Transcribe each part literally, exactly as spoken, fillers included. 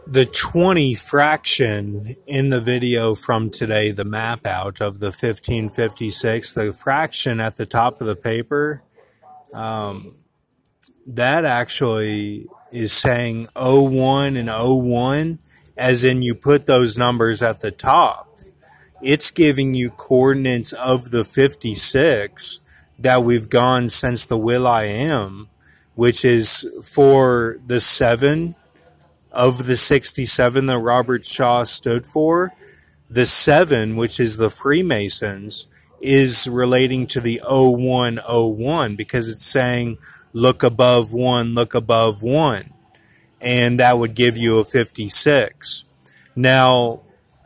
The twenty fraction in the video from today, the map out of the fifteen fifty-six, the fraction at the top of the paper, um, that actually is saying oh one and oh one, as in you put those numbers at the top. It's giving you coordinates of the fifty-six that we've gone since the Will I Am, which is for the seven of the sixty-seven that Robert Shaw stood for. The seven, which is the Freemasons, is relating to the oh one oh one because it's saying look above one, look above one. And that would give you a fifty-six. Now,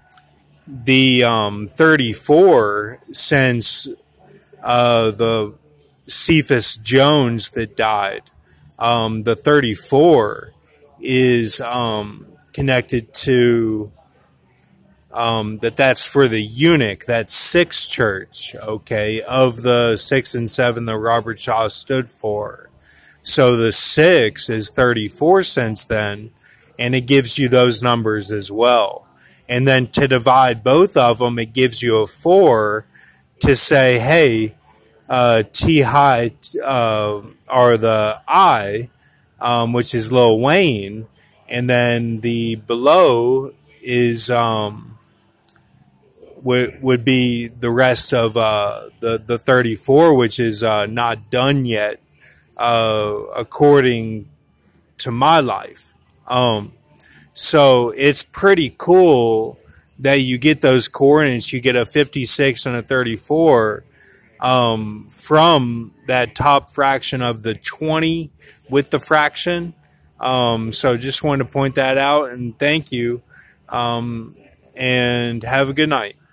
the um, thirty-four, since uh, the Cephas Jones that died, um, the thirty-four is um, connected to um, that that's for the eunuch, that sixth church, okay, of the six and seven that Robert Shaw stood for. So the six is thirty-four since then, and it gives you those numbers as well. And then to divide both of them, it gives you a four to say, hey, uh, T high uh, are the I, Um, which is Lil Wayne, and then the below is um, would would be the rest of uh, the the thirty-four, which is uh, not done yet, uh, according to my life. Um, so it's pretty cool that you get those coordinates. You get a fifty-six and a thirty-four. Um, from that top fraction of the twenty with the fraction. Um, so just wanted to point that out, and thank you, um, and have a good night.